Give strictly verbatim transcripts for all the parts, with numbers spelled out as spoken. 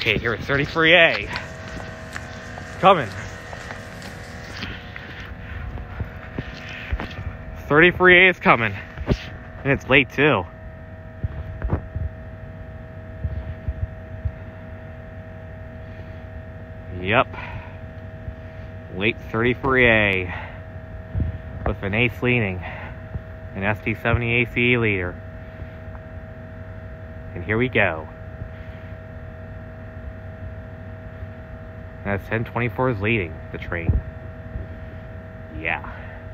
Okay, here it's thirty-three A. Coming. thirty-three A is coming. And it's late too. Yep. Late thirty-three A. With an ace leaning. An S T seventy A C E leader. And here we go. And that's ten twenty-four is leading the train. Yeah.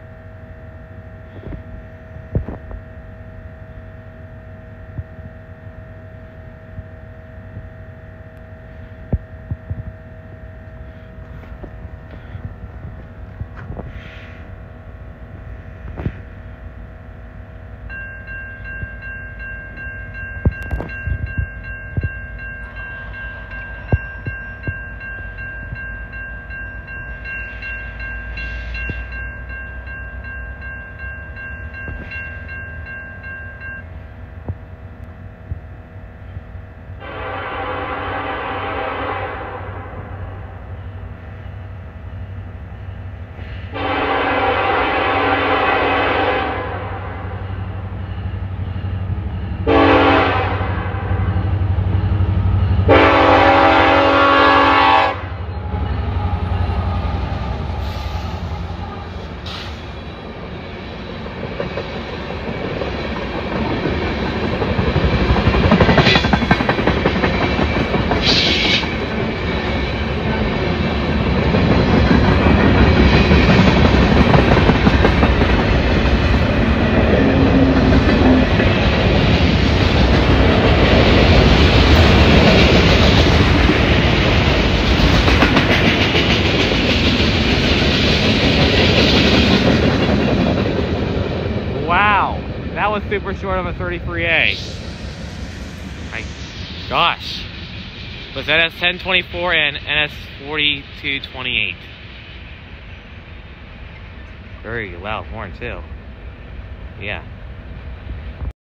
That was super short of a thirty-three A. My gosh. Was N S ten twenty-four and N S forty-two twenty-eight. Very loud horn too. Yeah.